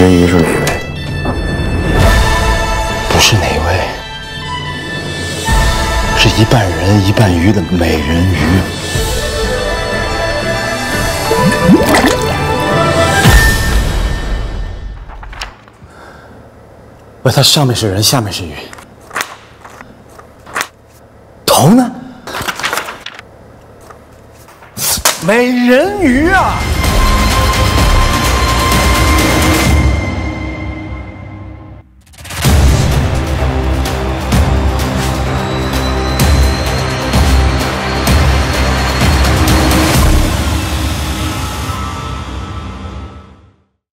人鱼是哪位？ 不是哪位，是一半人一半鱼的美人鱼。喂，它上面是人，下面是鱼，头呢？美人鱼啊！